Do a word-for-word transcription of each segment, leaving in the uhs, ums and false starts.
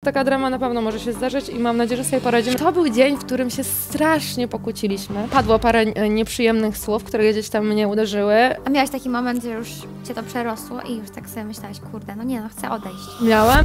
taka drama na pewno może się zdarzyć i mam nadzieję, że sobie poradzimy. To był dzień, w którym się strasznie pokłóciliśmy. Padło parę nieprzyjemnych słów, które gdzieś tam mnie uderzyły. A miałaś taki moment, że już cię to przerosło i już tak sobie myślałaś, kurde, no nie no, chcę odejść. Miałam.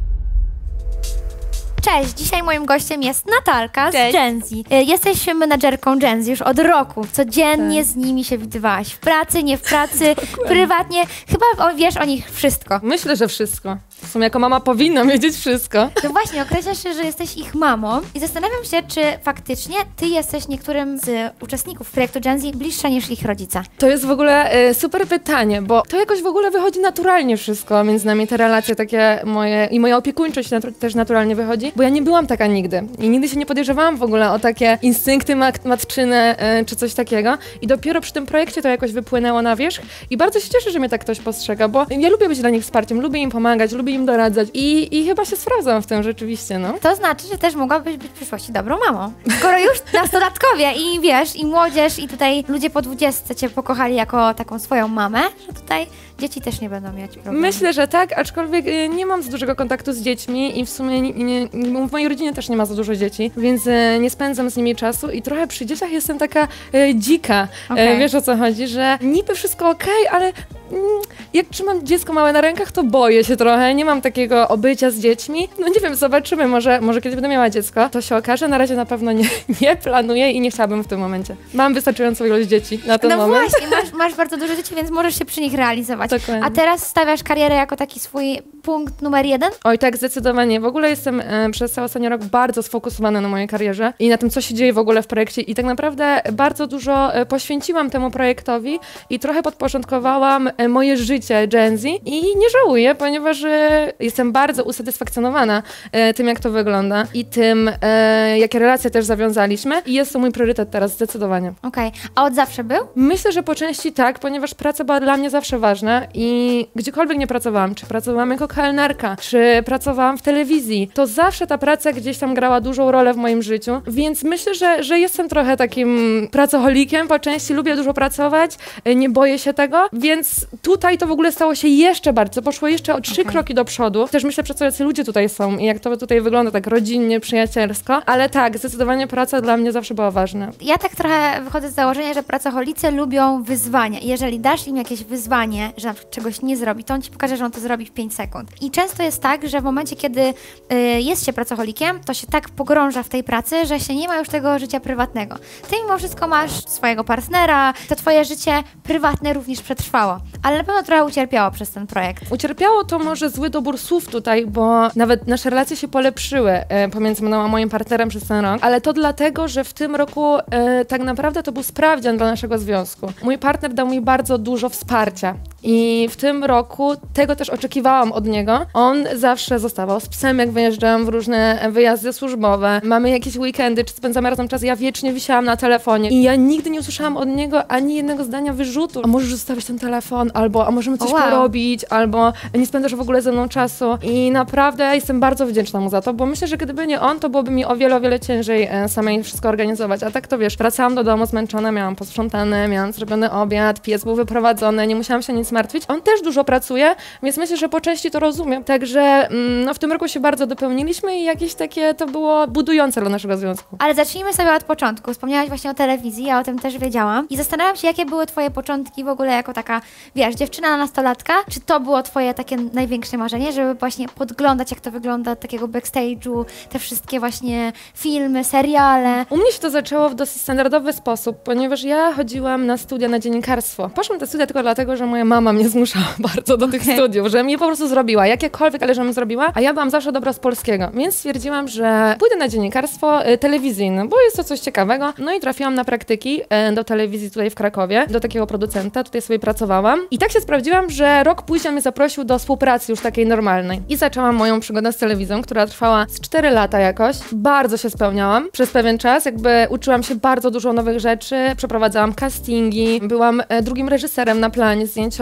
Cześć, dzisiaj moim gościem jest Natalka Cześć. z Gen Z. Jesteś menadżerką Gen Z już od roku. Codziennie tak. z nimi się widywałaś. W pracy, nie w pracy, prywatnie. Chyba o, wiesz o nich wszystko. Myślę, że wszystko. W sumie jako mama powinnam wiedzieć wszystko. No właśnie, określasz się, że jesteś ich mamą i zastanawiam się, czy faktycznie ty jesteś niektórym z uczestników projektu Gen Z bliższa niż ich rodzica. To jest w ogóle y, super pytanie, bo to jakoś w ogóle wychodzi naturalnie wszystko między nami, te relacje takie moje i moja opiekuńczość natu też naturalnie wychodzi, bo ja nie byłam taka nigdy i nigdy się nie podejrzewałam w ogóle o takie instynkty mat matczyne y, czy coś takiego i dopiero przy tym projekcie to jakoś wypłynęło na wierzch i bardzo się cieszę, że mnie tak ktoś postrzega, bo ja lubię być dla nich wsparciem, lubię im pomagać, lubię im doradzać i, i chyba się sprawdzam w tym rzeczywiście, no. To znaczy, że też mogłabyś być w przyszłości dobrą mamą. Skoro już nastolatkowie i wiesz, i młodzież, i tutaj ludzie po dwudziestce cię pokochali jako taką swoją mamę, że tutaj dzieci też nie będą mieć problemu. Myślę, że tak, aczkolwiek y, nie mam za dużego kontaktu z dziećmi i w sumie nie, nie, w mojej rodzinie też nie ma za dużo dzieci, więc y, nie spędzam z nimi czasu i trochę przy dzieciach jestem taka y, dzika. Okay. Y, wiesz o co chodzi, że niby wszystko okej, ale mm, jak trzymam dziecko małe na rękach, to boję się trochę, nie mam takiego obycia z dziećmi. No nie wiem, zobaczymy, może, może kiedyś będę miała dziecko, to się okaże, na razie na pewno nie, nie planuję i nie chciałabym w tym momencie. Mam wystarczającą ilość dzieci na ten no moment. No właśnie, masz, masz bardzo dużo dzieci, więc możesz się przy nich realizować. Dokładnie. A teraz stawiasz karierę jako taki swój punkt numer jeden? Oj, tak, zdecydowanie. W ogóle jestem e, przez cały ostatni rok bardzo sfokusowana na mojej karierze i na tym, co się dzieje w ogóle w projekcie i tak naprawdę bardzo dużo e, poświęciłam temu projektowi i trochę podporządkowałam e, moje życie Gen Z i nie żałuję, ponieważ e, jestem bardzo usatysfakcjonowana e, tym, jak to wygląda i tym, e, jakie relacje też zawiązaliśmy i jest to mój priorytet teraz, zdecydowanie. Okej, okay. A od zawsze był? Myślę, że po części tak, ponieważ praca była dla mnie zawsze ważna i gdziekolwiek nie pracowałam, czy pracowałam jako kelnerka, czy pracowałam w telewizji, to zawsze ta praca gdzieś tam grała dużą rolę w moim życiu, więc myślę, że, że jestem trochę takim pracocholikiem, po części lubię dużo pracować, nie boję się tego, więc tutaj to w ogóle stało się jeszcze bardziej, poszło jeszcze o trzy okay. kroki do przodu. Też myślę, przez co jacy ludzie tutaj są i jak to tutaj wygląda tak rodzinnie, przyjacielsko, ale tak, zdecydowanie praca dla mnie zawsze była ważna. Ja tak trochę wychodzę z założenia, że pracocholicy lubią wyzwania i jeżeli dasz im jakieś wyzwanie, że na przykład czegoś nie zrobi, to on ci pokaże, że on to zrobi w pięć sekund. I często jest tak, że w momencie, kiedy y, jest się pracocholikiem, to się tak pogrąża w tej pracy, że się nie ma już tego życia prywatnego. Ty mimo wszystko masz swojego partnera, to twoje życie prywatne również przetrwało, ale na pewno trochę ucierpiało przez ten projekt. Ucierpiało to może zły dobór słów tutaj, bo nawet nasze relacje się polepszyły e, pomiędzy mną a moim partnerem przez ten rok, ale to dlatego, że w tym roku e, tak naprawdę to był sprawdzian dla naszego związku. Mój partner dał mi bardzo dużo wsparcia i w tym roku tego też oczekiwałam od niego. On zawsze zostawał z psem, jak wyjeżdżałam w różne wyjazdy służbowe. Mamy jakieś weekendy, czy spędzamy razem czas. Ja wiecznie wisiałam na telefonie i ja nigdy nie usłyszałam od niego ani jednego zdania wyrzutu. A możesz zostawić ten telefon, albo a możemy coś oh, wow. porobić, albo nie spędzasz w ogóle ze mną czasu. I naprawdę jestem bardzo wdzięczna mu za to, bo myślę, że gdyby nie on, to byłoby mi o wiele, o wiele ciężej e, samej wszystko organizować. A tak to wiesz, wracałam do domu zmęczona, miałam posprzątane, miałam zrobiony obiad, pies był wyprowadzony, nie musiałam się nic martwić. On też dużo pracuje, więc myślę, że po części to rozumiem. Także mm, no, w tym roku się bardzo dopełniliśmy i jakieś takie to było budujące dla naszego związku. Ale zacznijmy sobie od początku. Wspomniałaś właśnie o telewizji, ja o tym też wiedziałam. I zastanawiam się, jakie były twoje początki w ogóle jako taka, wiesz, dziewczyna nastolatka. Czy to było twoje takie największe marzenie, żeby właśnie podglądać, jak to wygląda, takiego backstage'u, te wszystkie właśnie filmy, seriale? U mnie się to zaczęło w dosyć standardowy sposób, ponieważ ja chodziłam na studia na dziennikarstwo. Poszłam na te studia tylko dlatego, że moja mama mnie zmuszała bardzo do okay. tych studiów, że mnie po prostu zrobiła, jakiekolwiek, ale żebym zrobiła, a ja byłam zawsze dobra z polskiego, więc stwierdziłam, że pójdę na dziennikarstwo y, telewizyjne, bo jest to coś ciekawego. No i trafiłam na praktyki y, do telewizji tutaj w Krakowie, do takiego producenta, tutaj sobie pracowałam i tak się sprawdziłam, że rok później mnie zaprosił do współpracy już takiej normalnej i zaczęłam moją przygodę z telewizją, która trwała z cztery lata jakoś. Bardzo się spełniałam przez pewien czas, jakby uczyłam się bardzo dużo nowych rzeczy, przeprowadzałam castingi, byłam e, drugim reżyserem na planie zdjęciowym,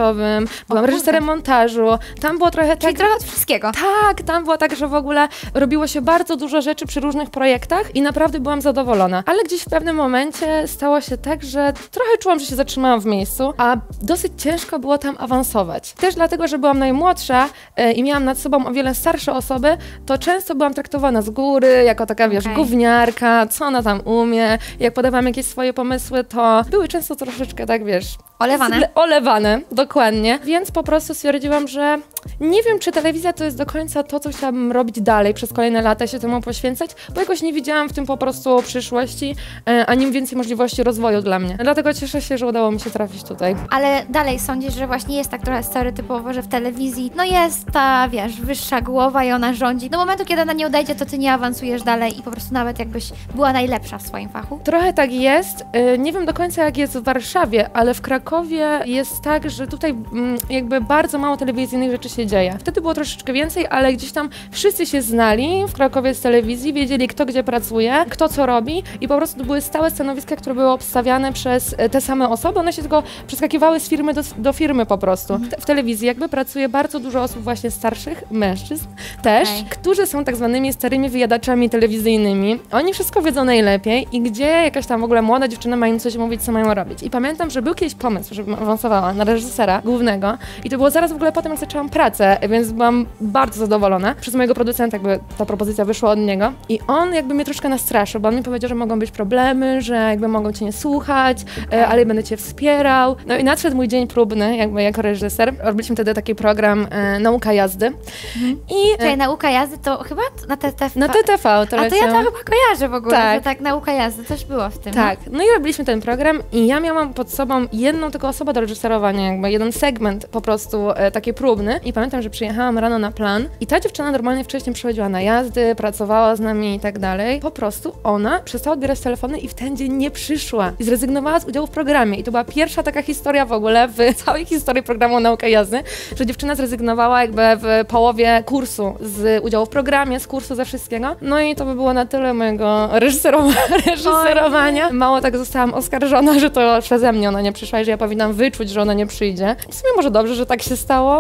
zdjęciowym, byłam O, reżyserem montażu. Tam było trochę Czyli tak... trochę od wszystkiego. Tak, tam było tak, że w ogóle robiło się bardzo dużo rzeczy przy różnych projektach i naprawdę byłam zadowolona. Ale gdzieś w pewnym momencie stało się tak, że trochę czułam, że się zatrzymałam w miejscu, a dosyć ciężko było tam awansować. Też dlatego, że byłam najmłodsza e, i miałam nad sobą o wiele starsze osoby, to często byłam traktowana z góry, jako taka, wiesz, Okej. gówniarka, co ona tam umie. Jak podawałam jakieś swoje pomysły, to były często troszeczkę tak, wiesz... Olewane. zle- Olewane, dokładnie. Więc po prostu stwierdziłam, że nie wiem, czy telewizja to jest do końca to, co chciałabym robić dalej przez kolejne lata, się temu poświęcać, bo jakoś nie widziałam w tym po prostu przyszłości, e, ani więcej możliwości rozwoju dla mnie. Dlatego cieszę się, że udało mi się trafić tutaj. Ale dalej sądzisz, że właśnie jest tak trochę stereotypowo, że w telewizji no jest ta, wiesz, wyższa głowa i ona rządzi. Do momentu, kiedy ona nie odejdzie, to ty nie awansujesz dalej i po prostu nawet jakbyś była najlepsza w swoim fachu. Trochę tak jest. E, Nie wiem do końca, jak jest w Warszawie, ale w Krakowie jest tak, że tutaj mm, jakby bardzo mało telewizyjnych rzeczy się dzieje. Wtedy było troszeczkę więcej, ale gdzieś tam wszyscy się znali w Krakowie z telewizji, wiedzieli, kto gdzie pracuje, kto co robi i po prostu to były stałe stanowiska, które były obstawiane przez e, te same osoby. One się tylko przeskakiwały z firmy do, do firmy po prostu. Te, w telewizji jakby pracuje bardzo dużo osób właśnie starszych, mężczyzn też, Okej. którzy są tak zwanymi starymi wyjadaczami telewizyjnymi. Oni wszystko wiedzą najlepiej i gdzie jakaś tam w ogóle młoda dziewczyna ma im coś mówić, co mają robić. I pamiętam, że był kiedyś pomysł, żebym awansowała na reżysera głównego i to było zaraz w ogóle potem, jak zaczęłam pracę, więc byłam bardzo zadowolona. Przez mojego producenta jakby ta propozycja wyszła od niego i on jakby mnie troszkę nastraszył, bo on mi powiedział, że mogą być problemy, że jakby mogą cię nie słuchać, e, ale będę cię wspierał. No i nadszedł mój dzień próbny jakby jako reżyser. Robiliśmy wtedy taki program e, Nauka jazdy. I Czyli nauka jazdy to chyba na T T V. na T T V to A to ja leciało. to chyba kojarzę w ogóle, Tak. że tak nauka jazdy też było w tym. Tak, no i robiliśmy ten program i ja miałam pod sobą jedną tylko osobę do reżyserowania, jakby jeden segment po prostu e, taki próbny i pamiętam, że przyjechałam rano na plan i ta dziewczyna normalnie wcześniej przychodziła na jazdy, pracowała z nami i tak dalej. Po prostu ona przestała odbierać telefony i w ten dzień nie przyszła i zrezygnowała z udziału w programie i to była pierwsza taka historia w ogóle w całej historii programu Nauka Jazdy, że dziewczyna zrezygnowała jakby w połowie kursu z udziału w programie, z kursu, ze wszystkiego. No i to by było na tyle mojego reżyserowa- reżyserowania. Mało tak zostałam oskarżona, że to przeze mnie ona nie przyszła i że ja powinnam wyczuć, że ona nie przyjdzie. W sumie może dobrze, że tak się stało,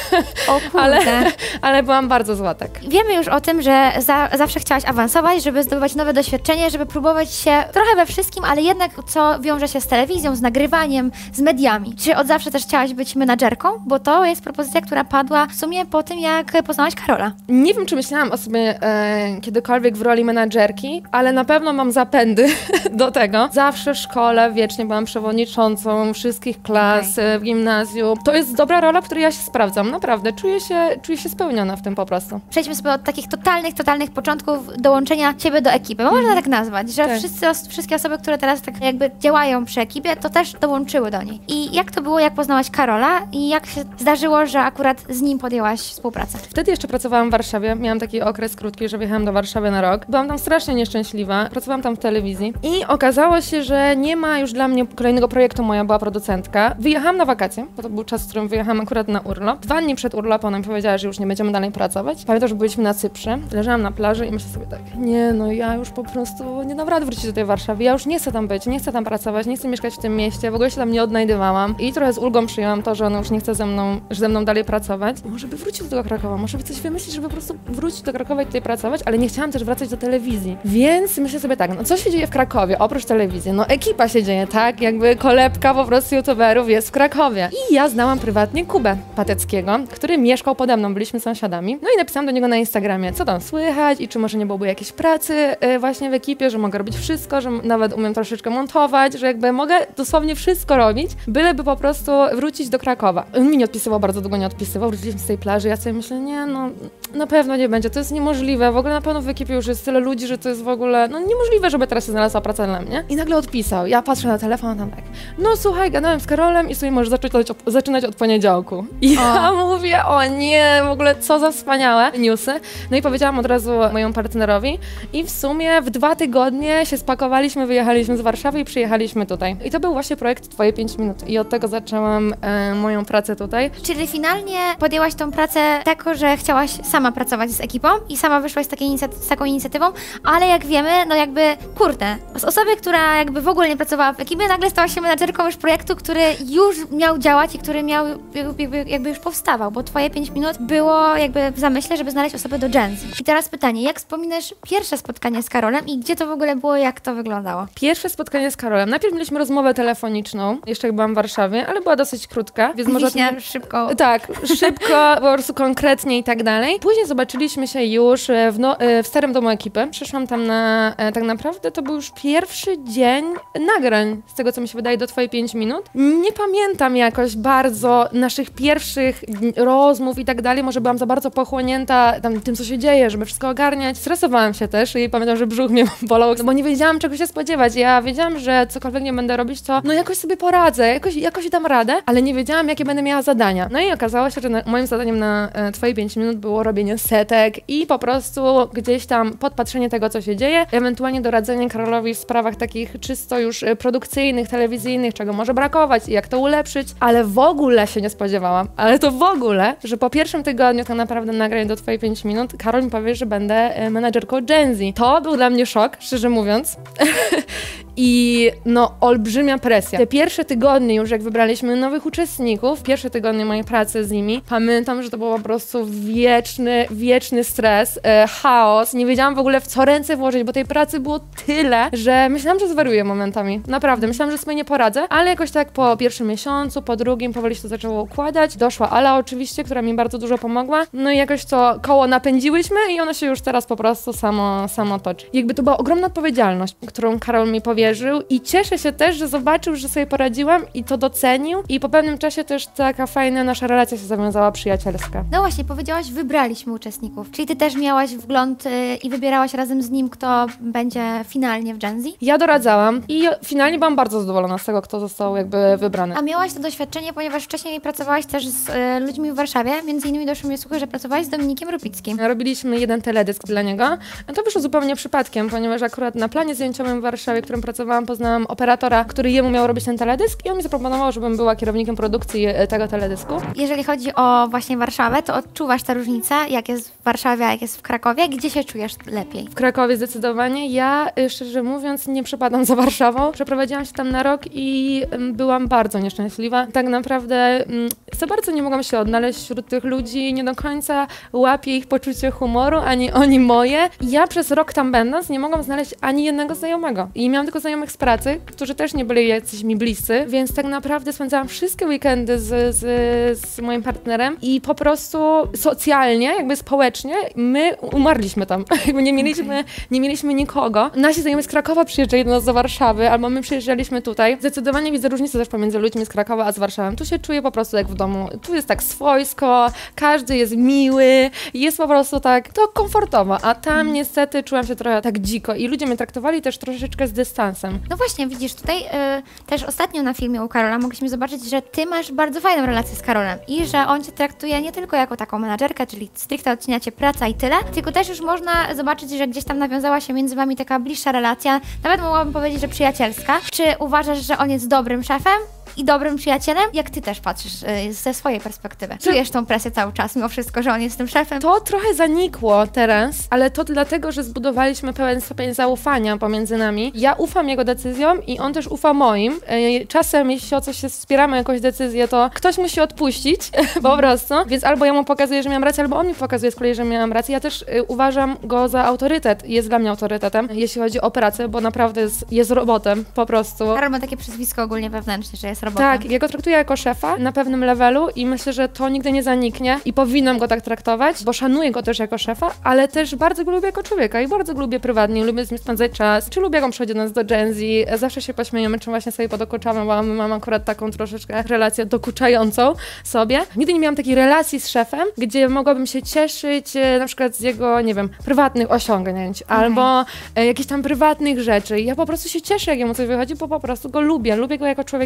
O kurde. ale, ale byłam bardzo zła, tak. Wiemy już o tym, że za, zawsze chciałaś awansować, żeby zdobywać nowe doświadczenie, żeby próbować się trochę we wszystkim, ale jednak co wiąże się z telewizją, z nagrywaniem, z mediami. Czy od zawsze też chciałaś być menadżerką? Bo to jest propozycja, która padła w sumie po tym, jak poznałaś Karola. Nie wiem, czy myślałam o sobie e, kiedykolwiek w roli menadżerki, ale na pewno mam zapędy do tego. Zawsze w szkole wiecznie byłam przewodniczącą wszystkich klas Okej. e, w gimnazjum. To jest dobra rola, w której ja się sprawdzam, naprawdę. Czuję się, czuję się spełniona w tym po prostu. Przejdźmy sobie od takich totalnych, totalnych początków dołączenia ciebie do ekipy. Bo można tak nazwać, że Tak. wszyscy, os- wszystkie osoby, które teraz tak jakby działają przy ekipie, to też dołączyły do niej. I jak to było, jak poznałaś Karola i jak się zdarzyło, że akurat z nim podjęłaś współpracę? Wtedy jeszcze pracowałam w Warszawie. Miałam taki okres krótki, że wyjechałam do Warszawy na rok. Byłam tam strasznie nieszczęśliwa. Pracowałam tam w telewizji i okazało się, że nie ma już dla mnie kolejnego projektu. Moja była producentka. Wyjechałam na wakacje, bo to był czas, w którym wyjechałam akurat na urlop. Dwa dni przed urlopem ona mi powiedziała, że już nie będziemy dalej pracować. Pamiętam, że byliśmy na Cyprze. Leżałam na plaży i myślę sobie tak, nie no, ja już po prostu nie dam rady wrócić do tej Warszawy. Ja już nie chcę tam być, nie chcę tam pracować, nie chcę mieszkać w tym mieście. W ogóle się tam nie odnajdywałam. I trochę z ulgą przyjęłam to, że ona już nie chce ze mną, że ze mną dalej pracować. Może by wrócić do tego Krakowa, może by coś wymyślić, żeby po prostu wrócić do Krakowa i tutaj pracować, ale nie chciałam też wracać do telewizji. Więc myślę sobie tak, no co się dzieje w Krakowie, oprócz telewizji? No ekipa się dzieje, tak? Jakby kolebka po prostu youtuberów jest w Krakowie. I ja znałam prywatnie Kubę Pateckiego, który mieszkał pode mną, byliśmy sąsiadami. No i napisałam do niego na Instagramie, co tam słychać i czy może nie byłoby jakiejś pracy yy, właśnie w ekipie, że mogę robić wszystko, że nawet umiem troszeczkę montować, że jakby mogę dosłownie wszystko robić, byleby po prostu wrócić do Krakowa. On mi nie odpisywał, bardzo długo nie odpisywał, wróciliśmy z tej plaży, ja sobie myślę, nie no, na pewno nie będzie, to jest niemożliwe, w ogóle na pewno w ekipie już jest tyle ludzi, że to jest w ogóle, no niemożliwe, żeby teraz się znalazła praca dla mnie. I nagle odpisał, ja patrzę na telefon, tam tak, no słuchaj, gadałem z Karolem i sobie możesz zaczynać od, zaczynać od poniedziałku. I ja mu mówię, o nie, w ogóle co za wspaniałe newsy. No i powiedziałam od razu mojemu partnerowi i w sumie w dwa tygodnie się spakowaliśmy, wyjechaliśmy z Warszawy i przyjechaliśmy tutaj. I to był właśnie projekt Twoje pięć minut i od tego zaczęłam e, moją pracę tutaj. Czyli finalnie podjęłaś tą pracę tako, że chciałaś sama pracować z ekipą i sama wyszłaś z, takiej z taką inicjatywą, ale jak wiemy, no jakby, kurde, z osoby, która jakby w ogóle nie pracowała w ekipie, nagle stała się menadżerką już projektu, który już miał działać i który miał jakby, jakby już powstawał, bo Twoje pięć minut było jakby w zamyśle, żeby znaleźć osobę do Gen Z. I teraz pytanie, jak wspominasz pierwsze spotkanie z Karolem i gdzie to w ogóle było, jak to wyglądało? Pierwsze spotkanie z Karolem. Najpierw mieliśmy rozmowę telefoniczną, jeszcze jak byłam w Warszawie, ale była dosyć krótka, więc może... Wiśnia, szybko. Tak, szybko, po prostu konkretnie i tak dalej. Później zobaczyliśmy się już w, no, w starym domu ekipy. Przyszłam tam na, tak naprawdę to był już pierwszy dzień nagrań, z tego co mi się wydaje, do Twoje pięć minut. Nie pamiętam jakoś bardzo naszych pierwszych rozmów i tak dalej, może byłam za bardzo pochłonięta tam, tym, co się dzieje, żeby wszystko ogarniać. Stresowałam się też i pamiętam, że brzuch mnie bolał, bo nie wiedziałam, czego się spodziewać. Ja wiedziałam, że cokolwiek nie będę robić, to no jakoś sobie poradzę, jakoś, jakoś dam radę, ale nie wiedziałam, jakie będę miała zadania. No i okazało się, że na, moim zadaniem na e, Twoje pięć minut było robienie setek i po prostu gdzieś tam podpatrzenie tego, co się dzieje, ewentualnie doradzenie Karolowi w sprawach takich czysto już e, produkcyjnych, telewizyjnych, czego może brakować i jak to ulepszyć, ale w ogóle się nie spodziewałam, ale to w ogóle, że po pierwszym tygodniu tak naprawdę nagrań do Twoje pięć minut Karol mi powie, że będę e, menadżerką Gen Z. To był dla mnie szok, szczerze mówiąc. I no, olbrzymia presja. Te pierwsze tygodnie już, jak wybraliśmy nowych uczestników, pierwsze tygodnie mojej pracy z nimi, pamiętam, że to był po prostu wieczny, wieczny stres, e, chaos. Nie wiedziałam w ogóle, w co ręce włożyć, bo tej pracy było tyle, że myślałam, że zwariuję momentami. Naprawdę, myślałam, że sobie nie poradzę, ale jakoś tak po pierwszym miesiącu, po drugim powoli się to zaczęło układać. Doszła Ala oczywiście, która mi bardzo dużo pomogła. No i jakoś to koło napędziłyśmy i ono się już teraz po prostu samo, samo toczy. Jakby to była ogromna odpowiedzialność, którą Karol mi powie, i cieszę się też, że zobaczył, że sobie poradziłam i to docenił i po pewnym czasie też taka fajna nasza relacja się zawiązała przyjacielska. No właśnie, powiedziałaś, wybraliśmy uczestników, czyli ty też miałaś wgląd yy, i wybierałaś razem z nim, kto będzie finalnie w Gen Z? Ja doradzałam i finalnie byłam bardzo zadowolona z tego, kto został jakby wybrany. A miałaś to doświadczenie, ponieważ wcześniej pracowałaś też z y, ludźmi w Warszawie, między innymi doszły mi słuchy, że pracowałaś z Dominikiem Rupickim. Robiliśmy jeden teledysk dla niego, a to wyszło zupełnie przypadkiem, ponieważ akurat na planie zdjęciowym w Warszawie, którym pracowałam, poznałam operatora, który jemu miał robić ten teledysk i on mi zaproponował, żebym była kierownikiem produkcji tego teledysku. Jeżeli chodzi o właśnie Warszawę, to odczuwasz tę różnicę, jak jest w Warszawie, a jak jest w Krakowie? Gdzie się czujesz lepiej? W Krakowie zdecydowanie. Ja, szczerze mówiąc, nie przepadam za Warszawą. Przeprowadziłam się tam na rok i byłam bardzo nieszczęśliwa. Tak naprawdę za bardzo nie mogłam się odnaleźć wśród tych ludzi, nie do końca łapię ich poczucie humoru, ani oni moje. Ja przez rok tam będąc nie mogłam znaleźć ani jednego znajomego. I miałam tylko znajomych z pracy, którzy też nie byli jacyś mi bliscy, więc tak naprawdę spędzałam wszystkie weekendy z, z, z moim partnerem i po prostu socjalnie, jakby społecznie, my umarliśmy tam. Jakby nie mieliśmy, okay. nie mieliśmy nikogo. Nasi znajomi z Krakowa przyjeżdżali do nas do Warszawy, albo my przyjeżdżaliśmy tutaj. Zdecydowanie widzę różnicę też pomiędzy ludźmi z Krakowa a z Warszawy. Tu się czuję po prostu jak w domu. Tu jest tak swojsko, każdy jest miły, jest po prostu tak to komfortowo, a tam mm. niestety czułam się trochę tak dziko i ludzie mnie traktowali też troszeczkę z dystansem. No właśnie, widzisz, tutaj y, też ostatnio na filmie u Karola mogliśmy zobaczyć, że ty masz bardzo fajną relację z Karolem i że on cię traktuje nie tylko jako taką menadżerkę, czyli stricte odcinacie praca i tyle, tylko też już można zobaczyć, że gdzieś tam nawiązała się między wami taka bliższa relacja, nawet mogłabym powiedzieć, że przyjacielska. Czy uważasz, że on jest dobrym szefem i dobrym przyjacielem? Jak ty też patrzysz y, ze swojej perspektywy? Czujesz tą presję cały czas, mimo wszystko, że on jest tym szefem? To trochę zanikło teraz, ale to dlatego, że zbudowaliśmy pewien stopień zaufania pomiędzy nami. Ja ufam jego decyzjom i on też ufa moim. Y, czasem, jeśli o coś się wspieramy, jakąś decyzję, to ktoś musi odpuścić, po prostu. Więc albo ja mu pokazuję, że miałam rację, albo on mi pokazuje z kolei, że miałam rację. Ja też y, uważam go za autorytet. Jest dla mnie autorytetem, jeśli chodzi o pracę, bo naprawdę jest, jest robotem, po prostu. Karol ma takie przezwisko ogólnie wewnętrzne, że jest robotem. Tak, ja go traktuję jako szefa na pewnym levelu i myślę, że to nigdy nie zaniknie i powinnam go tak traktować, bo szanuję go też jako szefa, ale też bardzo go lubię jako człowieka i bardzo go lubię prywatnie, lubię z nim spędzać czas, czy lubię, jak on przychodzi do nas do Gen Z, zawsze się pośmiejemy, czy właśnie sobie podokuczamy, bo my mamy akurat taką troszeczkę relację dokuczającą sobie. Nigdy nie miałam takiej relacji z szefem, gdzie mogłabym się cieszyć na przykład z jego, nie wiem, prywatnych osiągnięć, okay. albo e, jakichś tam prywatnych rzeczy. Ja po prostu się cieszę, jak jemu coś wychodzi, bo po prostu go lubię, lubię go jako człowieka i chcę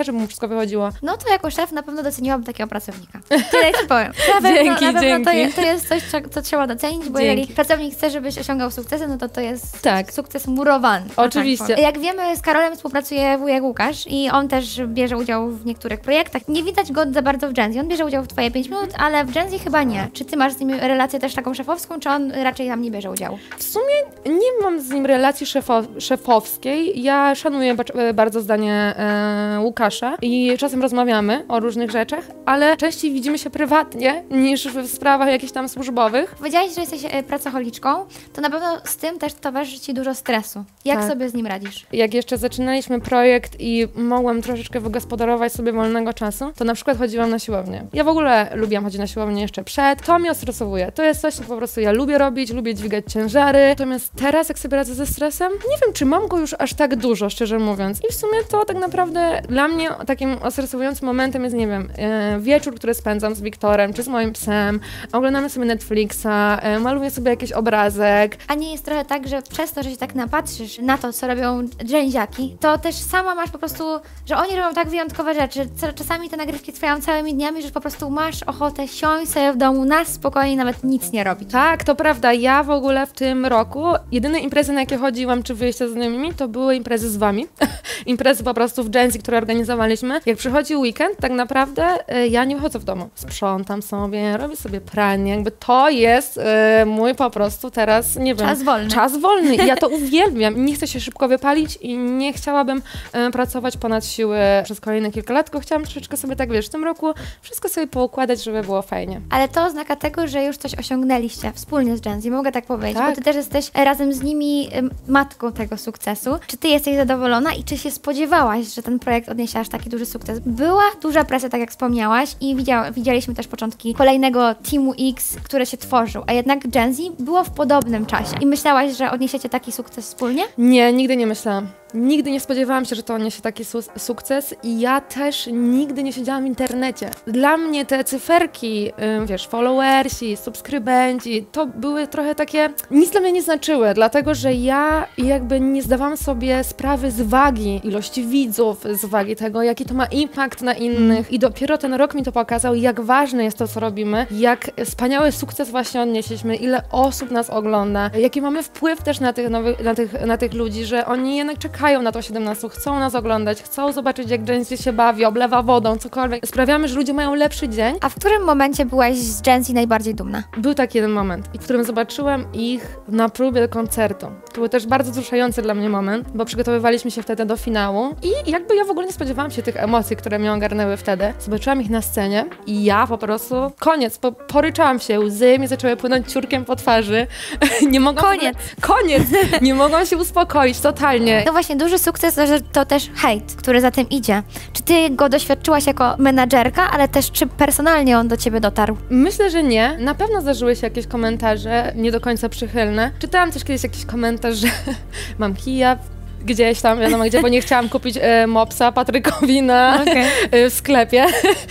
chce, żeby mu wszystko wychodziło. No to jako szef na pewno doceniłam takiego pracownika. Tyle ci powiem. Na pewno, dzięki, na pewno dzięki. To, jest, to jest coś, co trzeba docenić, bo Dzięki. jeżeli pracownik chce, żebyś osiągał sukcesy, no to to jest Tak. sukces murowany. Oczywiście. Tak, jak wiemy, z Karolem współpracuje wujek Łukasz i on też bierze udział w niektórych projektach. Nie widać go za bardzo w Gen Z. On bierze udział w Twoje pięć minut, ale w Gen Z chyba nie. Czy ty masz z nim relację też taką szefowską, czy on raczej tam nie bierze udziału? W sumie nie mam z nim relacji szefo szefowskiej. Ja szanuję bardzo zdanie e, Łukasza i czasem rozmawiamy o różnych rzeczach, ale częściej widzimy się prywatnie niż w sprawach jakichś tam służbowych. Powiedziałaś, że jesteś e, pracocholiczką, to na pewno z tym też towarzyszy ci dużo stresu. Jak Tak. sobie z nim radzisz? Jak jeszcze zaczynaliśmy projekt i mogłam troszeczkę wygospodarować sobie wolnego czasu, to na przykład chodziłam na siłownię. Ja w ogóle lubiłam chodzić na siłownię jeszcze przed. To mnie ostresowuje. To jest coś, co po prostu ja lubię robić, lubię dźwigać ciężary. Natomiast teraz, jak sobie radzę ze stresem, nie wiem, czy mam go już aż tak dużo, szczerze mówiąc. I w sumie to tak naprawdę dla mnie takim ostresowującym momentem jest, nie wiem, e, wieczór, który spędzam z Wiktorem, czy z moim psem, oglądamy sobie Netflixa, e, maluję sobie jakiś obrazek. A nie jest trochę tak, że przez to, że się tak napatrzysz na to, co robią dżęziaki, to też sama masz po prostu, że oni robią tak wyjątkowe rzeczy. Czasami te nagrywki trwają całymi dniami, że po prostu masz ochotę siąść sobie w domu na spokojnie, nawet nic nie robić. Tak, to prawda. Ja w ogóle w tym roku jedyne imprezy, na jakie chodziłam, czy wyjścia z znajomymi, to były imprezy z wami. Imprezy po prostu w Gen Z, które organizowaliśmy. Jak przychodzi weekend, tak naprawdę y, ja nie wychodzę w domu. Sprzątam sobie, robię sobie pranie. Jakby to jest y, mój po prostu teraz, nie wiem... Czas wolny. Czas wolny. I ja to uwielbiam. Nie chcę się szybko wypalić i nie chciałabym y, pracować ponad siły przez kolejne kilka lat, tylko chciałam troszeczkę sobie tak, wiesz, w tym roku wszystko sobie poukładać, żeby było fajnie. Ale to oznaka tego, że już coś osiągnęliście wspólnie z Gen Z, mogę tak powiedzieć, Tak. bo ty też jesteś razem z nimi ym, matką tego sukcesu. Czy ty jesteś zadowolona i czy się spodziewałaś, że ten projekt odniesie aż taki duży sukces? Była duża presja, tak jak wspomniałaś, i widział, widzieliśmy też początki kolejnego Teamu X, które się tworzył, a jednak Gen Z było w podobnym czasie. I myślałaś, że odniesiecie taki sukces wspólnie? Nie, nigdy nie myślałam. Nigdy nie spodziewałam się, że to odniesie taki su sukces i ja też nigdy nie siedziałam w internecie. Dla mnie te cyferki, ym, wiesz, followersi, subskrybenci, to były trochę takie, nic dla mnie nie znaczyły, dlatego że ja jakby nie zdawałam sobie sprawy z wagi ilości widzów, z wagi tego, jaki to ma impact na innych i dopiero ten rok mi to pokazał, jak ważne jest to, co robimy, jak wspaniały sukces właśnie odnieśliśmy, ile osób nas ogląda, jaki mamy wpływ też na tych, nowych, na tych, na tych ludzi, że oni jednak czekają na to siedemnaście, chcą nas oglądać, chcą zobaczyć, jak Gen Z się bawi, oblewa wodą, cokolwiek. Sprawiamy, że ludzie mają lepszy dzień. A w którym momencie byłaś z Gen Z najbardziej dumna? Był taki jeden moment, w którym zobaczyłem ich na próbie koncertu. To był też bardzo wzruszający dla mnie moment, bo przygotowywaliśmy się wtedy do finału i jakby ja w ogóle nie spodziewałam się tych emocji, które mnie ogarnęły wtedy. Zobaczyłam ich na scenie i ja po prostu, koniec, po, poryczałam się, łzy mi zaczęły płynąć ciurkiem po twarzy. nie mogłam... Koniec. Koniec! Nie mogłam się uspokoić, totalnie. No właśnie, duży sukces to, że to też hejt, który za tym idzie. Czy ty go doświadczyłaś jako menadżerka, ale też czy personalnie on do ciebie dotarł? Myślę, że nie. Na pewno zdarzyły się jakieś komentarze nie do końca przychylne. Czytałam też kiedyś jakiś komentarz, że mam kija gdzieś tam, wiadomo gdzie, bo nie chciałam kupić e, mopsa Patrykowi na, Okay. e, w sklepie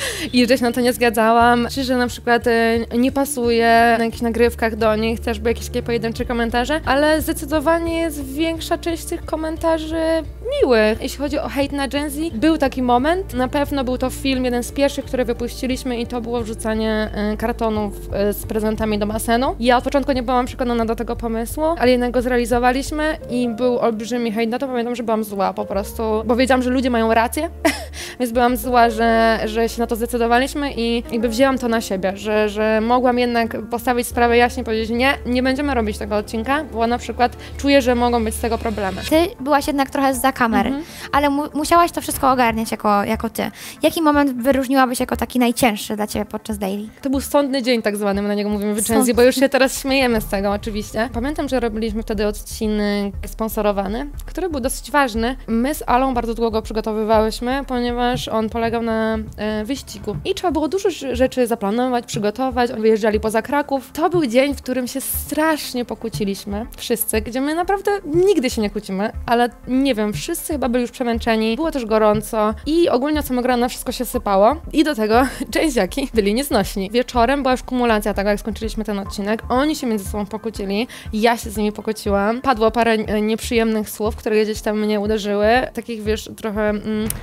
i że się na to nie zgadzałam, czy że na przykład e, nie pasuje na jakichś nagrywkach do nich, też były jakieś takie pojedyncze komentarze, ale zdecydowanie jest większa część tych komentarzy miłych. Jeśli chodzi o hejt na Gen Z, był taki moment, na pewno był to film, jeden z pierwszych, który wypuściliśmy i to było wrzucanie e, kartonów e, z prezentami do basenu. Ja od początku nie byłam przekonana do tego pomysłu, ale jednak go zrealizowaliśmy i był olbrzymi hejt na to, pamiętam, że byłam zła po prostu, bo wiedziałam, że ludzie mają rację, więc byłam zła, że, że się na to zdecydowaliśmy i jakby wzięłam to na siebie, że, że mogłam jednak postawić sprawę jaśnie i powiedzieć nie, nie będziemy robić tego odcinka, bo na przykład czuję, że mogą być z tego problemy. Ty byłaś jednak trochę zza kamery, Mhm. ale mu musiałaś to wszystko ogarniać jako, jako ty. Jaki moment wyróżniłabyś jako taki najcięższy dla ciebie podczas daily? To był sądny dzień tak zwany, my na niego mówimy w Gen Z, bo już się teraz śmiejemy z tego oczywiście. Pamiętam, że robiliśmy wtedy odcinek sponsorowany, który był dosyć ważny. My z Alą bardzo długo go przygotowywałyśmy, ponieważ on polegał na e, wyścigu. I trzeba było dużo rzeczy zaplanować, przygotować. Wyjeżdżali poza Kraków. To był dzień, w którym się strasznie pokłóciliśmy. Wszyscy, gdzie my naprawdę nigdy się nie kłócimy, ale nie wiem, wszyscy chyba byli już przemęczeni. Było też gorąco i ogólnie od samego rana wszystko się sypało. I do tego dżęziaki byli nieznośni. Wieczorem była już kumulacja tego, jak skończyliśmy ten odcinek. Oni się między sobą pokłócili. Ja się z nimi pokłóciłam. Padło parę nieprzyjemnych słów, które gdzieś tam mnie uderzyły. Takich, wiesz, trochę... Mm, poczułam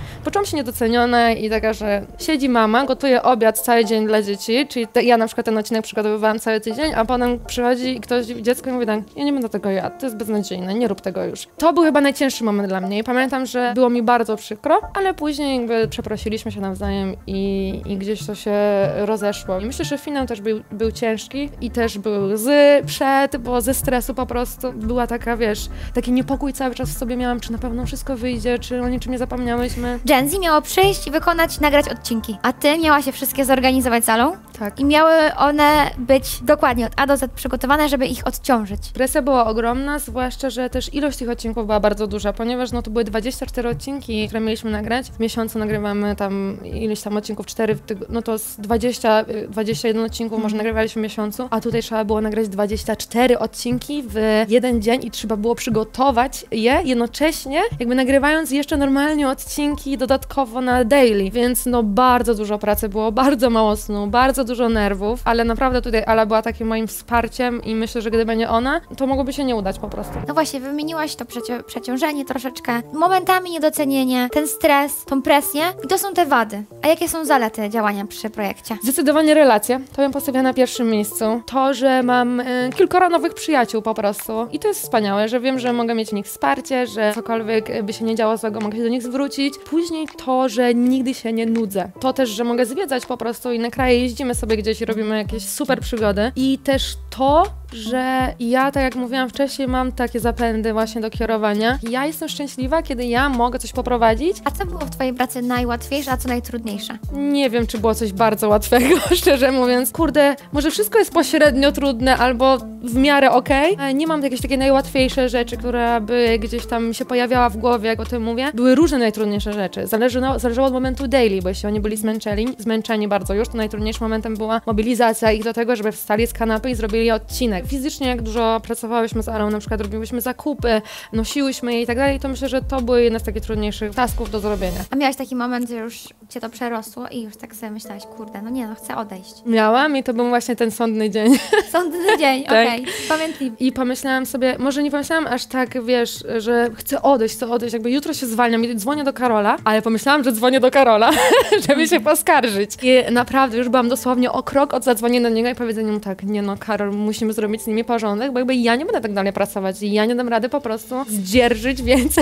się niedocenione i taka, że siedzi mama, gotuje obiad cały dzień dla dzieci, czyli te, ja na przykład ten odcinek przygotowywałam cały tydzień, a potem przychodzi ktoś, dziecko i mówi tak, ja nie będę tego jadł, to jest beznadziejne, nie rób tego już. To był chyba najcięższy moment dla mnie i pamiętam, że było mi bardzo przykro, ale później jakby przeprosiliśmy się nawzajem i, i gdzieś to się rozeszło. I myślę, że finał też był, był ciężki i też był łzy przed, bo ze stresu po prostu była taka, wiesz, taki niepokój cały czas w sobie miałam, czy na pewno wszystko wyjdzie, czy o niczym nie zapomniałyśmy. Gen Z miało przyjść i wykonać, nagrać odcinki, a ty miałaś je wszystkie zorganizować salą? Tak. I miały one być dokładnie od A do Z przygotowane, żeby ich odciążyć. Presja była ogromna, zwłaszcza, że też ilość tych odcinków była bardzo duża, ponieważ no to były dwadzieścia cztery odcinki, które mieliśmy nagrać. W miesiącu nagrywamy tam ileś tam odcinków, cztery, no to z dwudziestu, dwudziestu jeden odcinków mm. może nagrywaliśmy w miesiącu, a tutaj trzeba było nagrać dwadzieścia cztery odcinki w jeden dzień i trzeba było przygotować je jednocześnie, jakby nagrywając jeszcze normalnie odcinki dodatkowo na daily, więc no bardzo dużo pracy było, bardzo mało snu, bardzo dużo nerwów, ale naprawdę tutaj Ala była takim moim wsparciem i myślę, że gdyby nie ona, to mogłoby się nie udać po prostu. No właśnie, wymieniłaś to przeci- przeciążenie troszeczkę, momentami niedocenienie, ten stres, tą presję i to są te wady. A jakie są zalety działania przy projekcie? Zdecydowanie relacje, to bym postawiła na pierwszym miejscu. To, że mam y, kilkoro nowych przyjaciół po prostu i to jest wspaniałe, że wiem, że mogę mieć w nich wsparcie, że cokolwiek by się nie działo złego, mogę się do nich zwrócić. Później to, że nigdy się nie nudzę. To też, że mogę zwiedzać po prostu inne kraje, jeździmy sobie gdzieś i robimy jakieś super przygody. I też to, że ja, tak jak mówiłam wcześniej, mam takie zapędy właśnie do kierowania. Ja jestem szczęśliwa, kiedy ja mogę coś poprowadzić. A co było w twojej pracy najłatwiejsze, a co najtrudniejsze? Nie wiem, czy było coś bardzo łatwego, szczerze mówiąc. Kurde, może wszystko jest pośrednio trudne albo w miarę okej. Okay. Nie mam jakieś takie najłatwiejsze rzeczy, która by gdzieś tam się pojawiała w głowie, jak o tym mówię. Były różne najtrudniejsze rzeczy. Zależy, no, zależało od momentu daily, bo jeśli oni byli zmęczeni, zmęczeni bardzo już, to najtrudniejszym momentem była mobilizacja ich do tego, żeby wstali z kanapy i zrobili odcinek. Fizycznie, jak dużo pracowałyśmy z Alą, na przykład robiłyśmy zakupy, nosiłyśmy je i tak dalej, to myślę, że to były jedne z takich trudniejszych tasków do zrobienia. A miałaś taki moment, że już cię to przerosło i już tak sobie myślałaś, kurde, no nie, no chcę odejść. Miałam i to był właśnie ten sądny dzień. Sądny dzień, Tak. okej, okay. Pamiętliwy. I pomyślałam sobie, może nie pomyślałam aż tak, wiesz, że chcę odejść, chcę odejść, jakby jutro się zwalniam i dzwonię do Karola, ale pomyślałam, że dzwonię do Karola, żeby się poskarżyć. I naprawdę już byłam dosłownie o krok od zadzwonienia do niego i powiedzenia mu tak, nie no Karol, musimy zrobić z nimi porządek, bo jakby ja nie będę tak dalej pracować i ja nie dam rady po prostu zdzierżyć więcej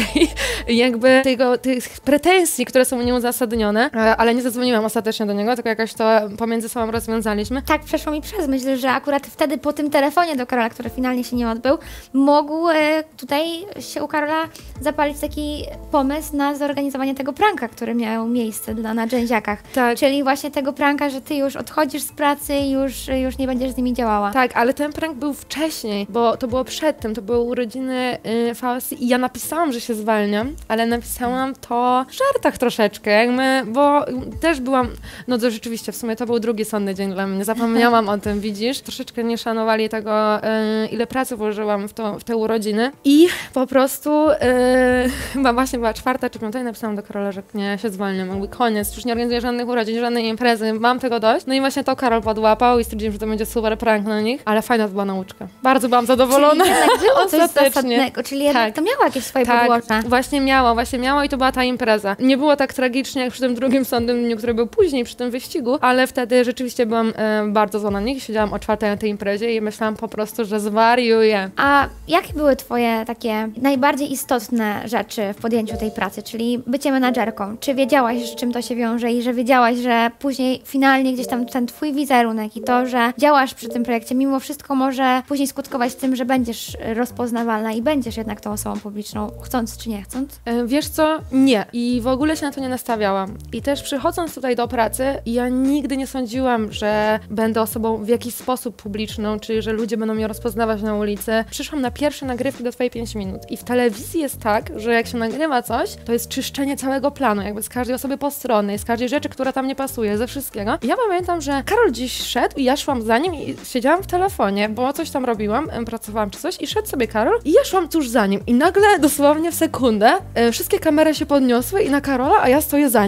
jakby tego, tych pretensji, które są u niego uzasadnione, ale nie zadzwoniłam ostatecznie do niego, tylko jakoś to pomiędzy sobą rozwiązaliśmy. Tak przeszło mi przez myśl, że akurat wtedy po tym telefonie do Karola, który finalnie się nie odbył, mógł e, tutaj się u Karola zapalić taki pomysł na zorganizowanie tego pranka, który miał miejsce dla, na Dżęziakach. Tak. Czyli właśnie tego pranka, że ty już odchodzisz z pracy i już, już nie będziesz z nimi działała. Tak, ale ten prank był wcześniej, bo to było przed tym, to były urodziny y, Fausty i ja napisałam, że się zwalniam, ale napisałam to w żartach troszeczkę, jakby, bo też byłam, no to rzeczywiście, w sumie to był drugi sądny dzień dla mnie, zapomniałam o tym, widzisz, troszeczkę nie szanowali tego, y, ile pracy włożyłam w, to, w te urodziny i po prostu y, chyba właśnie była czwarta czy piąta i napisałam do Karola, że nie, się zwalniam, jakby koniec, już nie organizuję żadnych urodzin, żadnej imprezy, mam tego dość, no i właśnie to Karol podłapał i stwierdziłem, że to będzie super prank na nich, ale fajna to była nauczka. Bardzo byłam zadowolona. Czyli jednak było coś Ostatecznie. zasadnego, czyli jednak Tak. to miało jakieś swoje Tak, podłoże. właśnie miało, właśnie miało i to była ta impreza. Nie było tak tragicznie jak przy tym drugim sądnym dniu, który był później, przy tym wyścigu, ale wtedy rzeczywiście byłam e, bardzo zła na nich. Siedziałam o czwartej na tej imprezie i myślałam po prostu, że zwariuję. A jakie były twoje takie najbardziej istotne rzeczy w podjęciu tej pracy, czyli bycie menadżerką? Czy wiedziałaś, z czym to się wiąże i że wiedziałaś, że później finalnie gdzieś tam ten twój wizerunek i to, że działasz przy tym projekcie, mimo wszystko może później skutkować tym, że będziesz rozpoznawalna i będziesz jednak tą osobą publiczną, chcąc czy nie chcąc? E, wiesz co? Nie. I w ogóle się na to nie nastawiałam. I też przychodząc tutaj do pracy, ja nigdy nie sądziłam, że będę osobą w jakiś sposób publiczną, czy że ludzie będą mnie rozpoznawać na ulicy. Przyszłam na pierwsze nagrywki do Twojej pięć minut. I w telewizji jest tak, że jak się nagrywa coś, to jest czyszczenie całego planu, jakby z każdej osoby postronnej, z każdej rzeczy, która tam nie pasuje, ze wszystkiego. I ja pamiętam, że Karol dziś szedł i ja szłam za nim i siedziałam w telefonie, bo coś tam robiłam, pracowałam czy coś i szedł sobie Karol i ja szłam tuż za nim i nagle dosłownie w sekundę e, wszystkie kamery się podniosły i na Karola, a ja stoję za nim. I ja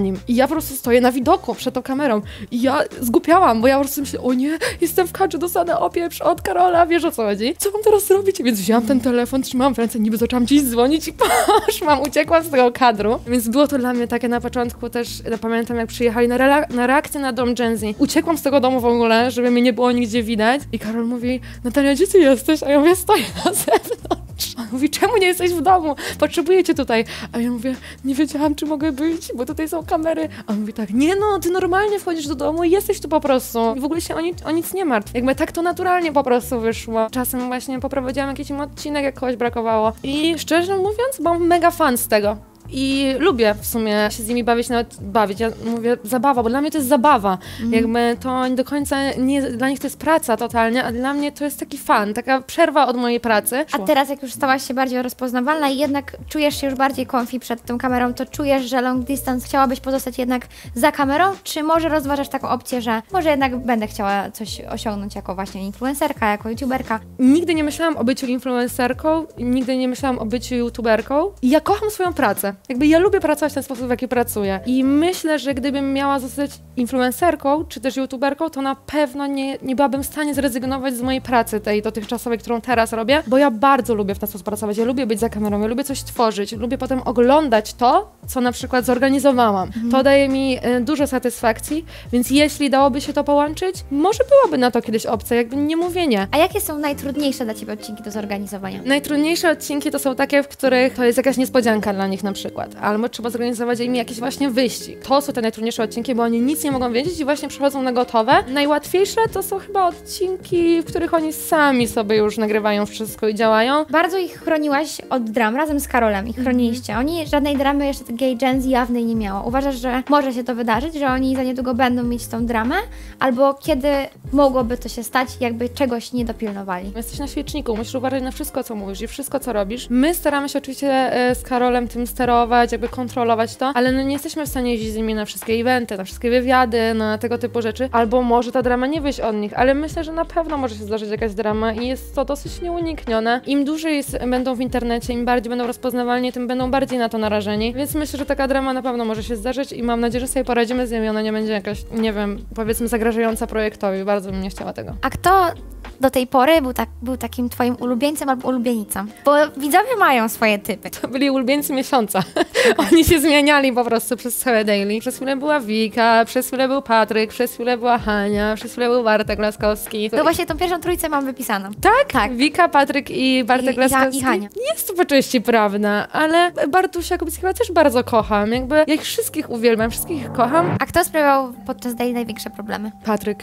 ja po prostu stoję na widoku przed tą kamerą i ja zgłupiałam, bo ja po prostu myślę, o nie, jestem w kadrze, dostanę opieprz od Karola, wiesz o co chodzi? Co mam teraz zrobić? Więc wzięłam ten telefon, trzymałam w ręce, niby zaczęłam gdzieś dzwonić i poszłam, uciekłam z tego kadru. Więc było to dla mnie takie na początku też, ja pamiętam jak przyjechali na, rela- na reakcję na dom Gen Z. Uciekłam z tego domu w ogóle, żeby mnie nie było nigdzie widać i Karol mówi, Natalia, gdzie ty jesteś? A ja mówię, stoję na zewnątrz. On mówi, czemu nie jesteś w domu? Potrzebuję cię tutaj. A ja mówię, nie wiedziałam, czy mogę być, bo tutaj są kamery. A on mówi tak, nie no, ty normalnie wchodzisz do domu i jesteś tu po prostu. I w ogóle się o, ni- o nic nie martw. Jakby tak to naturalnie po prostu wyszło. Czasem właśnie poprowadziłam jakiś odcinek, jak kogoś brakowało. I szczerze mówiąc, byłam mega fan z tego. I lubię w sumie się z nimi bawić, nawet bawić. Ja mówię zabawa, bo dla mnie to jest zabawa. Mm. Jakby to nie do końca, nie, dla nich to jest praca totalnie, a dla mnie to jest taki fan, taka przerwa od mojej pracy. A teraz jak już stałaś się bardziej rozpoznawalna i jednak czujesz się już bardziej comfy przed tą kamerą, to czujesz, że long distance chciałabyś pozostać jednak za kamerą, czy może rozważasz taką opcję, że może jednak będę chciała coś osiągnąć jako właśnie influencerka, jako youtuberka? Nigdy nie myślałam o byciu influencerką, nigdy nie myślałam o byciu youtuberką. I ja kocham swoją pracę. Jakby ja lubię pracować w ten sposób, w jaki pracuję. I myślę, że gdybym miała zostać influencerką, czy też youtuberką, to na pewno nie, nie byłabym w stanie zrezygnować z mojej pracy, tej dotychczasowej, którą teraz robię, bo ja bardzo lubię w ten sposób pracować. Ja lubię być za kamerą, ja lubię coś tworzyć, lubię potem oglądać to, co na przykład zorganizowałam. Mhm. To daje mi y, dużo satysfakcji, więc jeśli dałoby się to połączyć, może byłaby na to kiedyś opcja, jakby nie mówię nie. A jakie są najtrudniejsze dla Ciebie odcinki do zorganizowania? Najtrudniejsze odcinki to są takie, w których to jest jakaś niespodzianka dla nich na przykład. Albo trzeba zorganizować im jakiś właśnie wyścig. To są te najtrudniejsze odcinki, bo oni nic nie mogą wiedzieć i właśnie przychodzą na gotowe. Najłatwiejsze to są chyba odcinki, w których oni sami sobie już nagrywają wszystko i działają. Bardzo ich chroniłaś od dram, razem z Karolem ich chroniliście. Mm. Oni żadnej dramy jeszcze takiej Gen Z jawnej nie miało. Uważasz, że może się to wydarzyć, że oni za niedługo będą mieć tą dramę? Albo kiedy mogłoby to się stać, jakby czegoś nie dopilnowali? Jesteś na świeczniku, musisz uważać na wszystko, co mówisz i wszystko, co robisz. My staramy się oczywiście e, z Karolem tym sterować, jakby kontrolować to, ale no nie jesteśmy w stanie jeździć z nimi na wszystkie eventy, na wszystkie wywiady, na tego typu rzeczy, albo może ta drama nie wyjść od nich, ale myślę, że na pewno może się zdarzyć jakaś drama i jest to dosyć nieuniknione. Im dłużej jest, będą w internecie, im bardziej będą rozpoznawalni, tym będą bardziej na to narażeni, więc myślę, że taka drama na pewno może się zdarzyć i mam nadzieję, że sobie poradzimy z nią i ona nie będzie jakaś, nie wiem, powiedzmy zagrażająca projektowi, bardzo bym nie chciała tego. A kto do tej pory był, tak, był takim twoim ulubieńcem albo ulubienicą? Bo widzowie mają swoje typy. To byli ulubieńcy miesiąca. Oni się zmieniali po prostu przez całe daily. Przez chwilę była Wika, przez chwilę był Patryk, przez chwilę była Hania, przez chwilę był Bartek Laskowski. No właśnie tą pierwszą trójcę mam wypisaną. Tak? Tak. Wika, Patryk i Bartek I, Laskowski. I Hania. Jest to po części prawda, ale Bartusia Kubickiego też bardzo kocham. Jakby ja ich wszystkich uwielbiam, wszystkich ich kocham. A kto sprawiał podczas daily największe problemy? Patryk.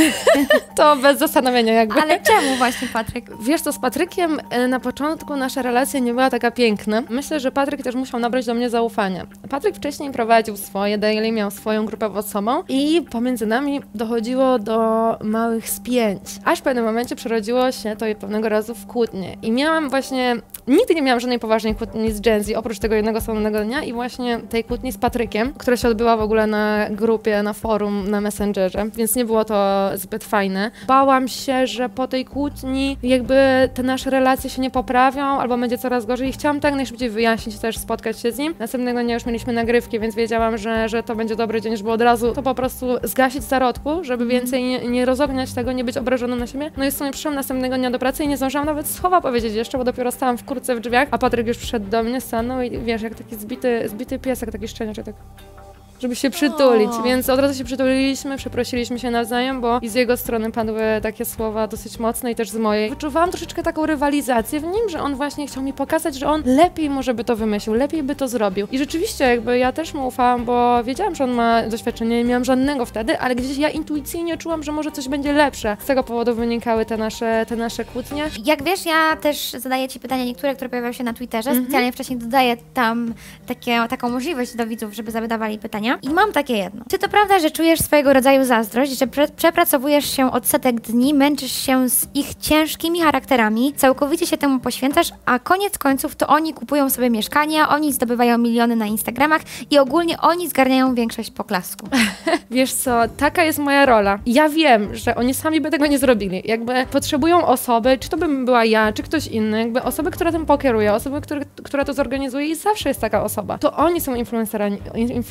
To bez zastanowienia jakby. Ale czemu właśnie Patryk? Wiesz co, z Patrykiem na początku nasza relacja nie była taka piękna. Myślę, że Patryk też musiał nabrać do mnie zaufania. Patryk wcześniej prowadził swoje daily, miał swoją grupę pod sobą i pomiędzy nami dochodziło do małych spięć. Aż w pewnym momencie przerodziło się to pewnego razu w kłótnię. I miałam właśnie, nigdy nie miałam żadnej poważnej kłótni z Gen Z, oprócz tego jednego słonnego dnia i właśnie tej kłótni z Patrykiem, która się odbyła w ogóle na grupie, na forum, na Messengerze, więc nie było to zbyt fajne. Bałam się, że po tej kłótni jakby te nasze relacje się nie poprawią albo będzie coraz gorzej i chciałam tak najszybciej wyjaśnić, też spotkać się z nim. Następnego dnia już mieliśmy nagrywki, więc wiedziałam, że, że to będzie dobry dzień, żeby od razu to po prostu zgasić w zarodku, żeby więcej nie, nie rozogniać tego, nie być obrażoną na siebie. No i w sumie przyszłam następnego dnia do pracy i nie zdążyłam nawet słowa powiedzieć jeszcze, bo dopiero stałam w kurtce w drzwiach, a Patryk już przyszedł do mnie, stanął i wiesz, jak taki zbity, zbity piesek, taki szczeniaczek, tak... żeby się przytulić, o. Więc od razu się przytuliliśmy, przeprosiliśmy się nawzajem, bo i z jego strony padły takie słowa dosyć mocne i też z mojej. Wyczuwałam troszeczkę taką rywalizację w nim, że on właśnie chciał mi pokazać, że on lepiej może by to wymyślił, lepiej by to zrobił. I rzeczywiście jakby ja też mu ufałam, bo wiedziałam, że on ma doświadczenie, nie miałam żadnego wtedy, ale gdzieś ja intuicyjnie czułam, że może coś będzie lepsze. Z tego powodu wynikały te nasze, te nasze kłótnie. Jak wiesz, ja też zadaję Ci pytania niektóre, które pojawiają się na Twitterze, mm-hmm. specjalnie wcześniej dodaję tam takie, taką możliwość do widzów, żeby zadawali pytania. I mam takie jedno. Czy to prawda, że czujesz swojego rodzaju zazdrość, że pre- przepracowujesz się od setek dni, męczysz się z ich ciężkimi charakterami, całkowicie się temu poświęcasz, a koniec końców to oni kupują sobie mieszkania, oni zdobywają miliony na Instagramach i ogólnie oni zgarniają większość poklasku. Wiesz co, taka jest moja rola. Ja wiem, że oni sami by tego nie zrobili. Jakby potrzebują osoby, czy to bym była ja, czy ktoś inny, jakby osoby, która tym pokieruje, osoby, który, która to zorganizuje i zawsze jest taka osoba. To oni są influencerami, influencerami,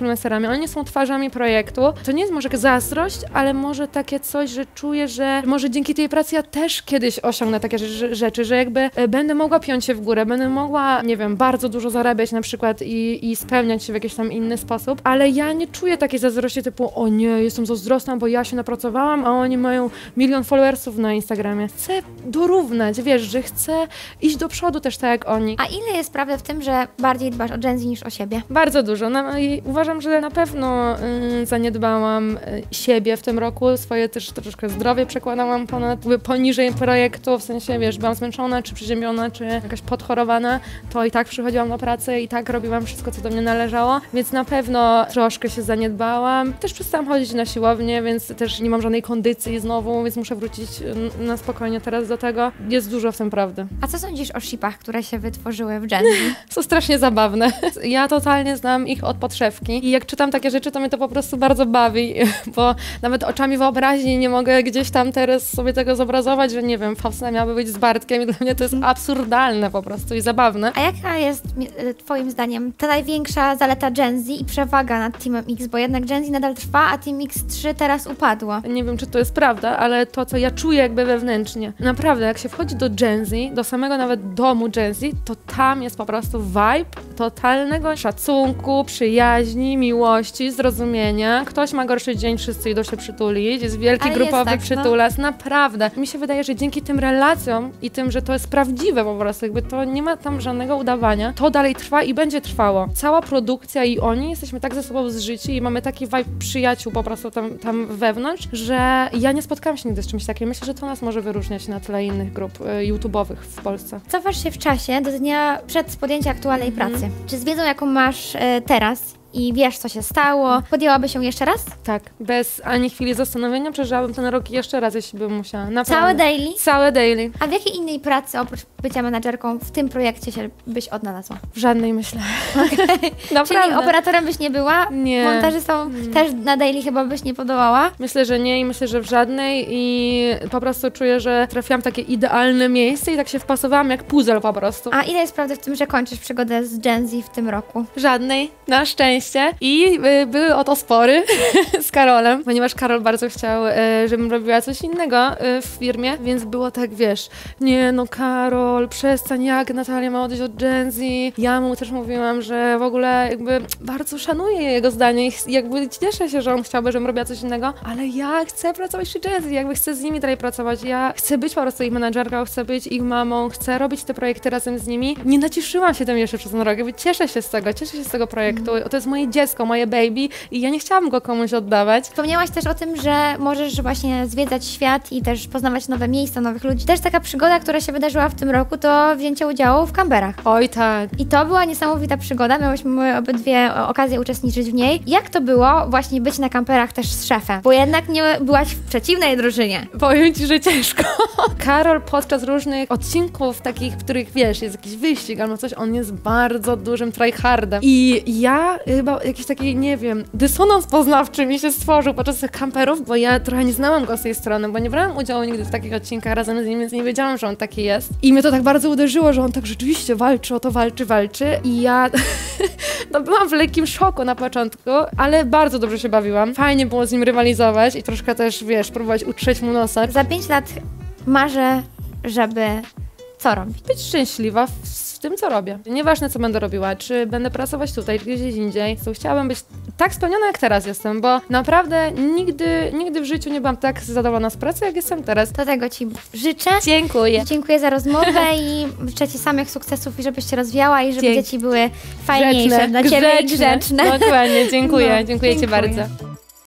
oni są twarzami projektu. To nie jest może zazdrość, ale może takie coś, że czuję, że może dzięki tej pracy ja też kiedyś osiągnę takie rzeczy, że jakby będę mogła piąć się w górę, będę mogła, nie wiem, bardzo dużo zarabiać na przykład i, i spełniać się w jakiś tam inny sposób, ale ja nie czuję takiej zazdrości typu, o nie, jestem zazdrosna, bo ja się napracowałam, a oni mają milion followersów na Instagramie. Chcę dorównać, wiesz, że chcę iść do przodu też tak jak oni. A ile jest prawdy w tym, że bardziej dbasz o Gen Z niż o siebie? Bardzo dużo. No, i uważam, że na pewno y, zaniedbałam y, siebie w tym roku, swoje też troszkę zdrowie przekładałam ponad, poniżej projektu, w sensie, wiesz, byłam zmęczona, czy przeziębiona, czy jakaś podchorowana, to i tak przychodziłam do pracy i tak robiłam wszystko, co do mnie należało, więc na pewno troszkę się zaniedbałam. Też przestałam chodzić na siłownię, więc też nie mam żadnej kondycji znowu, więc muszę wrócić na spokojnie teraz do tego. Jest dużo w tym prawdy. A co sądzisz o shipach, które się wytworzyły w Gen Z? Są strasznie zabawne. Ja totalnie znam ich od podszewki i jak czytam takie rzeczy, to mnie to po prostu bardzo bawi, bo nawet oczami wyobraźni nie mogę gdzieś tam teraz sobie tego zobrazować, że nie wiem, Faustyna miałaby być z Bartkiem i dla mnie to jest absurdalne po prostu i zabawne. A jaka jest twoim zdaniem ta największa zaleta Gen Z i przewaga nad Teamem X, bo jednak Gen Z nadal trwa, a Team X trzy teraz upadło. Nie wiem, czy to jest prawda, ale to, co ja czuję jakby wewnętrznie, naprawdę, jak się wchodzi do Gen Z, do samego nawet domu Gen Z, to tam jest po prostu vibe totalnego szacunku, przyjaźni, miłości, zrozumienia. Ktoś ma gorszy dzień, wszyscy idą się przytulić, jest wielki ale grupowy jest tak, przytulas, no. Naprawdę. Mi się wydaje, że dzięki tym relacjom i tym, że to jest prawdziwe po prostu, jakby to nie ma tam żadnego udawania, to dalej trwa i będzie trwało. Cała produkcja i oni jesteśmy tak ze sobą zżyci i mamy taki vibe przyjaciół po prostu tam, tam wewnątrz, że ja nie spotkałam się nigdy z czymś takim. Myślę, że to nas może wyróżniać na tle innych grup y, YouTube'owych w Polsce. Cofasz się w czasie do dnia przed podjęciem aktualnej Mhm. pracy. Czy z wiedzą, jaką masz y, teraz i wiesz, co się stało, podjęłabyś ją jeszcze raz? Tak, bez ani chwili zastanowienia przeżyłabym ten rok jeszcze raz, jeśli bym musiała. Naprawdę. Całe daily? Całe daily. A w jakiej innej pracy, oprócz bycia menadżerką, w tym projekcie się byś odnalazła? W żadnej, myślę. Okay. Czyli operatorem byś nie była? Nie. Montażystą Hmm. też na daily chyba byś nie podołała? Myślę, że nie i myślę, że w żadnej i po prostu czuję, że trafiłam w takie idealne miejsce i tak się wpasowałam jak puzzle po prostu. A ile jest prawdy w tym, że kończysz przygodę z Gen Z w tym roku? Żadnej, na szczęście. I y, były o to spory z Karolem, ponieważ Karol bardzo chciał, y, żebym robiła coś innego y, w firmie, więc było tak, wiesz, nie no Karol, przestań, jak Natalia ma odejść od Gen Z. Ja mu też mówiłam, że w ogóle jakby bardzo szanuję jego zdanie i jakby cieszę się, że on chciałby, żebym robiła coś innego, ale ja chcę pracować przy Gen Z, jakby chcę z nimi dalej pracować. Ja chcę być po prostu ich menadżerką, chcę być ich mamą, chcę robić te projekty razem z nimi. Nie nacieszyłam się tym jeszcze przez ten rok, jakby cieszę się z tego, cieszę się z tego projektu. To jest moje dziecko, moje baby i ja nie chciałam go komuś oddawać. Wspomniałaś też o tym, że możesz właśnie zwiedzać świat i też poznawać nowe miejsca, nowych ludzi. Też taka przygoda, która się wydarzyła w tym roku, to wzięcie udziału w Canberrach. Oj tak. I to była niesamowita przygoda, miałyśmy obydwie okazję uczestniczyć w niej. Jak to było właśnie być na kamperach też z szefem? Bo jednak nie byłaś w przeciwnej drużynie. Powiem Ci, że ciężko. Karol podczas różnych odcinków takich, w których wiesz, jest jakiś wyścig albo coś, on jest bardzo dużym tryhardem. I ja chyba jakiś taki, nie wiem, dysonans poznawczy mi się stworzył podczas tych kamperów, bo ja trochę nie znałam go z tej strony, bo nie brałam udziału nigdy w takich odcinkach razem z nim, więc nie wiedziałam, że on taki jest. I mnie to tak bardzo uderzyło, że on tak rzeczywiście walczy o to, walczy, walczy. I ja no, byłam w lekkim szoku na początku, ale bardzo dobrze się bawiłam. Fajnie było z nim rywalizować i troszkę też, wiesz, próbować utrzeć mu nosa. Za pięć lat marzę, żeby co robić? Być szczęśliwa w, w tym, co robię. Nieważne, co będę robiła, czy będę pracować tutaj, czy gdzieś indziej, to chciałabym być tak spełniona, jak teraz jestem, bo naprawdę nigdy, nigdy w życiu nie byłam tak zadowolona z pracy, jak jestem teraz. Do tego Ci życzę. Dziękuję. Dziękuję za rozmowę i życzę Ci samych sukcesów i żebyś się rozwijała i żeby Dzięki. dzieci były fajniejsze Grzeczne, dla Ciebie i grzeczne. grzeczne. Dokładnie, dziękuję. No, dziękuję Ci dziękuję. bardzo.